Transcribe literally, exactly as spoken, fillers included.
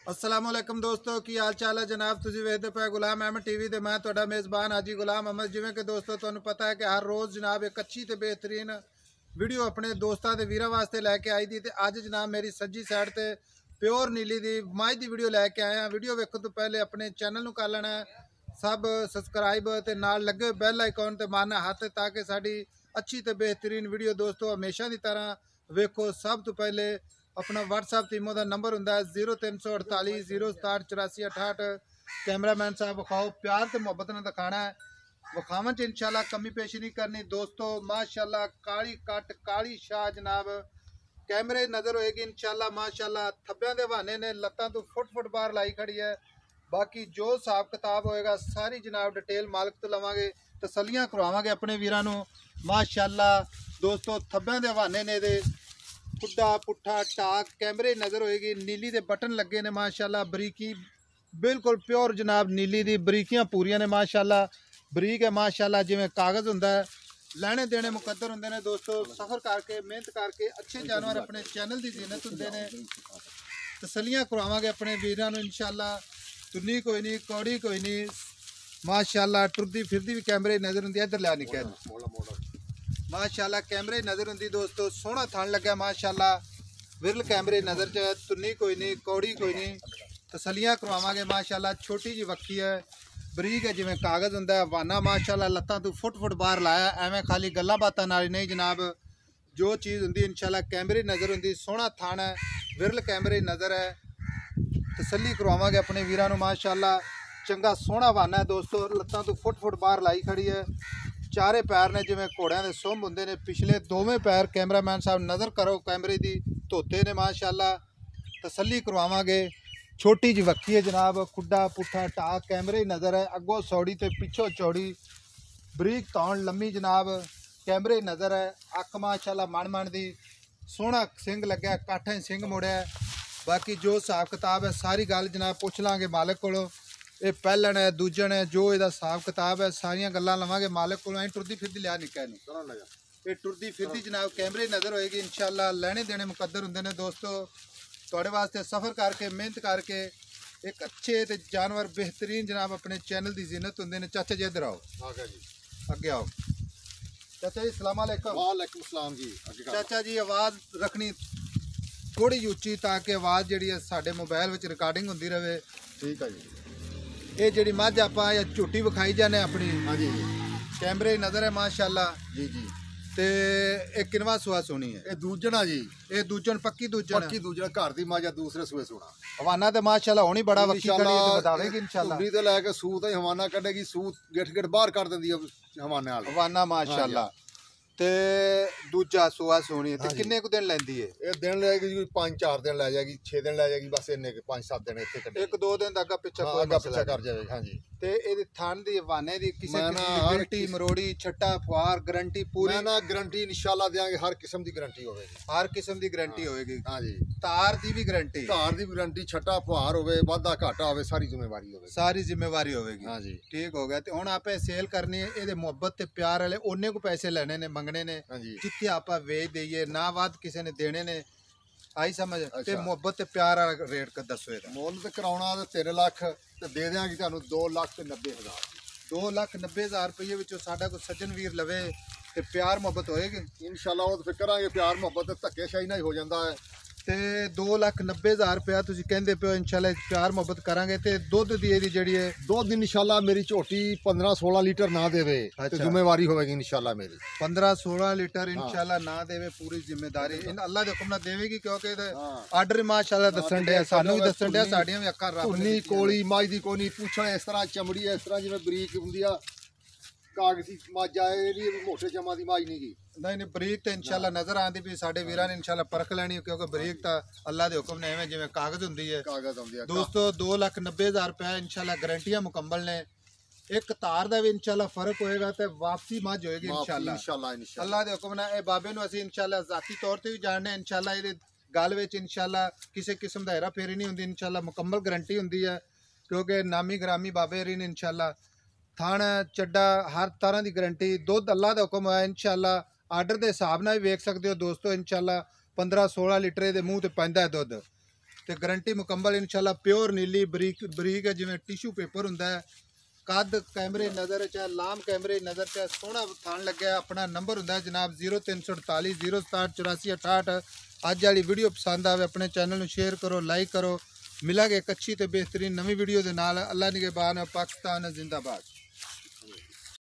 अस्सलामुअलैकुम दोस्तों की हाल चाल है जनाब। तुझे वेखते पे गुलाम अहमद टीवी ते मैं तुहाडा मेज़बान हाजी गुलाम अहमद। जिवें कि दोस्तों तुहानू पता है कि हर रोज़ जनाब एक अच्छी तो बेहतरीन वीडियो अपने दोस्तों के वीरां वास्ते लैके आई दी। ते अज जनाब मेरी सज्जी साइड ते प्योर नीली दी माई दी वीडियो लैके आया। वीडियो वेखण तो पहले अपने चैनल नू कर लेना सब सबसक्राइब ते नाल लगे बैल आइकॉन ते मारना हथ ताकि साडी अच्छी तो बेहतरीन वीडियो दोस्तों हमेशा की तरह वेखो। सब तो पहले अपना व्हाट्सएप टीमों का नंबर होंगे जीरो तीन सौ अड़ताली जीरो सताहठ चौरासी अठाहठ। कैमरामैन साहब विखाओ, प्यार तो मुहब्बत ने दिखाना है, विखावन च इंशाल्लाह कमी पेशी नहीं करनी दोस्तों। माशाल्लाह काली कट काली शाह जनाब कैमरे नज़र होएगी इंशाल्लाह माशाल्लाह। थब्बियां दे बहाने ने लत्तां तो फुट फुट बाहर लाई खड़ी है। बाकी जो हिसाब किताब होएगा सारी जनाब डिटेल मालिक तो लवांगे, तसलियां करवावांगे अपने वीरां नू माशाल्लाह दोस्तों। थब्बियां दे बहाने ने दे खुदा पुट्ठा टाक कैमरे नज़र होएगी। नीली दे बटन लगे ने माशाल्लाह, बरीकी बिल्कुल प्योर जनाब नीली दी बरीकियां पूरियां ने माशाल्लाह। बरीक है माशाल्लाह, जिवें कागज़ हुंदा है, लैने देने मुकद्दर हुंदे ने दोस्तों। सफ़र करके मेहनत करके अच्छे जानवर अपने चैनल की जीनत हुंदे ने। तसलियां करवावांगे अपने वीरां नूं इंशाल्लाह। तुन्नी कोई नहीं कौड़ी कोई नहीं माशाल्लाह। टुरदी फिरदी भी कैमरे नज़र हुंदी है। इधर लिया निकल माशाल्लाह कैमरे नज़र हुंदी दोस्तों। सोहना थन लगा माशाल्लाह, विरल कैमरे नज़र च। तुन्नी कोई नहीं कौड़ी कोई नहीं तसलियां करवावांगे माशाल्लाह। छोटी जी वक्की है, बरीक है जिवें कागज़ हुंदा है। वाना माशाल्लाह लत्तां तू फुट फुट बाहर लाया, एवें खाली गल्लां बातां नाल नहीं जनाब। जो चीज़ हुंदी इंशाल्लाह कैमरे नज़र हुंदी। सोहना थन है, विरल कैमरे नज़र है। तसली करवावांगे अपने वीरां नूं माशाल्लाह। चंगा सोहना वाना है दोस्तों, लत्तां तू फुट फुट बाहर लाई खड़ी है। चारे पैर ने जिवें घोड़ियां दे सुंभ हुंदे ने। पिछले दोवें पैर कैमरामैन साहब नज़र करो कैमरे दी धोते ने माशाल्लाह। तसली करवावांगे। छोटी जी वक्की है जनाब, खुडा पुट्ठा टाक कैमरे नज़र है। अगों सौड़ी ते पिछों चौड़ी, बरीक तौण लम्मी जनाब कैमरे नज़र है। अख माशाल्लाह मन मन दी, सोहना सिंग लग्या, काठें सिंग मुड़िया। बाकी जो हिसाब किताब है सारी गल जनाब पुछ लांगे मालिक कोलों। ये पहलन है दूजन है जो इसका हिसाब किताब है सारिया गल्लां लवांगे मालिक को। टुरदी फिरदी लिया निक्का नूं ये टुरदी फिरदी जनाब कैमरे नज़र होएगी इंशाल्लाह। लैने देने मुकद्दर हुंदे ने दोस्तों। तुहाडे वास्ते सफ़र करके मेहनत करके एक अच्छे ते जानवर बेहतरीन जनाब अपने चैनल की जीनत हुंदे ने। चाचा जी इधर आओ, अगे आओ चाचा जी। सलाम अलैकुम। वालेकुम सलाम जी। चाचा जी आवाज़ रखनी थोड़ी उच्ची ताकि आवाज़ जिहड़ी है साडे मोबाइल विच रिकॉर्डिंग हुंदी रहे। ठीक है जी। ये जी मझ आप झोटी विखाई जाने अपनी। हाँ जी कैमरे नज़र है माशाल्लाह जी जी। ते एक किनवा सुआ सोनी है? ये दूजना जी। ये दूजन पक्की दूजन पक्की दूजना घर दी मां दूसरे सूए सोना। हवाना ते माशाल्लाह होनी बड़ा वक्की खड़ी है ते बतावेगी इंशाल्लाह। धुंडी ते लेके सूत ही हवाना कढेगी, सूत गिठ गिठ बाहर कर देंदी है हवाने वाली। हवाना माशाल्लाह ते दूजा सुआ सोनी है ते किन्ने को दिन लैंदी है? ये दिन लेगी जी पांच चार दिन लै जाएगी, छे दिन लै जाएगी, बस इन्ने के पांच सात दिन इत्थे कढे। एक दो दिन दा अग्गा पिछा कोई अग्गा पिछा कर जाएगी। हां जी। ते एदी थान दी हवाने दी किसे मैं किस्म ना दी हर गारंटी मरोड़ी छट्टा फुहार गारंटी पूरी? मैं ना गारंटी इंशाल्लाह देंगे, हर किस्म दी गारंटी होवेगी। हर किस्म दी गारंटी होएगी। हां जी। तार दी भी गारंटी? तार दी भी गारंटी, छट्टा फुहार होवे, वाधा घाटा होवे, सारी जिम्मेवारी होवे। सारी जिम्मेवारी होवेगी। हां जी। ठीक हो गया। ते हुण आपे सेल करनी है, एदे मुहब्बत ते प्यार वाले ओने को पैसे लेने ने मंगने ने। हां जी। जिथे आपा वेच दईए ना वध किसी ने देने ने। आई समझ? ते अच्छा। मुहब्बत ते प्यार वाला रेट का दसो एदा। मुल ते कराउणा ते तीन लाख ते दे देंगे तुहानू दो लाख ते नब्बे हज़ार। दो लाख नब्बे हज़ार रुपये विचों साडा कोई सज्जन वीर लवे ते प्यार मुहब्बत होएगी इंशाल्लाह। वो फिर करांगे प्यार मुहब्बत, धक्केशाही ना ही हो जाता है। ते दो लाख नब्बे हज़ार रुपया तुसीं कहंदे पिओ इंशाल्लाह प्यार मुहब्बत करांगे। ते दुध दी इहदी जिहड़ी है दुध इंशाल्लाह मेरी झोटी पंद्रह सोलह लीटर ना देवे अच्छा। तो जिम्मेवारी होगी इंशाल्लाह मेरी। पंद्रह सोलह लीटर इंशाल्लाह ना देवे, पूरी जिम्मेदारी इन अल्लाह दे हुक्म नाल देवेगी क्योंकि आर्डर माशाल्लाह दसन डे सानू भी दसन डे साडियां भी अक्खां रब धुन्नी कोली मझ दी कोई नहीं पूछण इस तरह चमड़ी है, इस तरह जिवें बरीक हुंदी आ कागजी मझ आए, एदी मोटे चमा दी मझ नहीं गी। नहीं नहीं बरीक तो इंशाल्लाह नजर आती भी साडे वीरां ने इंशाल्लाह परख लैनी क्योंकि बरीक तो अल्लाह के हुक्म ने एवें जिवें कागज हुंदी है। कागज आउंदी है दोस्तों दो लाख नब्बे हज़ार रुपया इंशाल्लाह गारंटियां मुकम्मल ने। एक तार का भी इंशाल्लाह फर्क होएगा तो वापसी मझ होएगी इंशाल्लाह इंशाल्लाह इंशाल्लाह अल्लाह के हुक्म नाल। ए बाबे नूं असीं इंशाल्लाह जाती तौर ते भी जानने इंशाल्लाह। इहदे गल विच इंशाल्लाह किसी किस्म दा हेरा फेरी नहीं हुंदी इंशाल्लाह, मुकम्मल गारंटी हुंदी है क्योंकि नामी ग्रामी बाबे री ने इंशाल्लाह। थान चड्डा हर तरह की गारंटी। दुध अल्लाह का हुक्म है इंशाल्लाह। आर्डर के हिसाब नाल भी वेख सकते हो दोस्तों इंशाल्लाह। पंद्रह सोलह लीटर दे मूँह ते पैंदा है दुध। ਤੇ ਗਾਰੰਟੀ ਮੁਕੰਮਲ ਇਨਸ਼ਾਅੱਲਾ ਪਿਓਰ ਨੀਲੀ ਬਰੀਕ ਬਰੀਕ ਹੈ ਜਿਵੇਂ ਟਿਸ਼ੂ ਪੇਪਰ ਹੁੰਦਾ ਹੈ। ਕੱਦ ਕੈਮਰੇ ਨਜ਼ਰ ਚਾਹੇ ਲਾਮ ਕੈਮਰੇ ਨਜ਼ਰ ਚਾਹੇ ਸੋਹਣਾ ਥਾਣ ਲੱਗਿਆ। ਆਪਣਾ ਨੰਬਰ ਹੁੰਦਾ ਜਨਾਬ ਜ਼ੀਰੋ ਤਿੰਨ ਸੌ ਅੜਤਾਲੀ ਜ਼ੀਰੋ ਸਤਾਹਠ ਚੁਰਾਸੀ ਅਠਾਹਠ। ਅੱਜ ਵਾਲੀ ਵੀਡੀਓ ਪਸੰਦ ਆਵੇ ਆਪਣੇ ਚੈਨਲ ਨੂੰ ਸ਼ੇਅਰ ਕਰੋ, ਲਾਈਕ ਕਰੋ। ਮਿਲਾਂਗੇ ਇੱਕ ਅੱਛੀ ਤੇ ਬਿਹਤਰੀਨ ਨਵੀਂ ਵੀਡੀਓ ਦੇ ਨਾਲ। ਅੱਲਾ ਨਿਗਹਿਬਾਨ, ਪਾਕਿਸਤਾਨ ਜ਼ਿੰਦਾਬਾਦ।